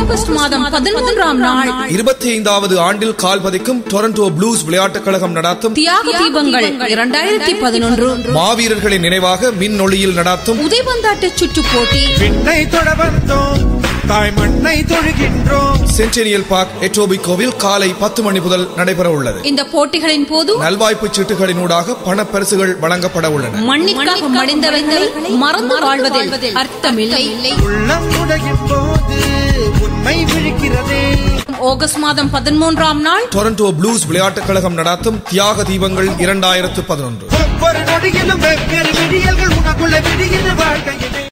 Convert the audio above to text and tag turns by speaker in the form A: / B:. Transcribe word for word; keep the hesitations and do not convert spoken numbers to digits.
A: August மாதம் பதிமூன்றாம் நாள்
B: இருபத்தி ஐந்தாவது ஆண்டில் கால் பதிக்கும் டொரண்டோ ப்ளூஸ் விளையாட்டுக் கழகம் நடாத்தும்
A: தியாக தீபங்கள் இரண்டாயிரத்தி பதினொன்று
B: மாவீரர்களின் நினைவாக மின் ஒளியில் நடாத்தும்
A: உதைபந்தாட்ட சுற்று போட்டி
C: விண்ணை தொட வந்தோம் தாய் மண்ணை தொழுகின்றோம்.
B: சென்டெனியல் பார்க் எட்டோபிகோவில் காலை பத்து மணி முதல் நடைபெற உள்ளது.
A: இந்த போட்டிகளின் போது
B: நல்வாய்ப்பு சீட்டுகளினூடாக பண பரிசுகள் வழங்கப்பட உள்ளன.
A: மண்ணிற்காக மடிந்தவர்களை மறந்து வாழ்வதில் அர்த்தமில்லை.
C: உள்ளம் உடையும் போது உண்மை விழிக்கிறதே.
A: ஆகஸ்ட் மாதம் பதிமூன்றாம் நாள்
B: டொரண்டோ ப்ளூஸ் விளையாட்டுக் கழகம் நடாத்தும் தியாக தீபங்கள் இரண்டாயிரத்து பதினொன்று.
C: ஒவ்வொரு நொடியிலும் வெவ்வேறு விடியல்கள் உனக்குள்ள விடுகிற வாழ்க்கையிலே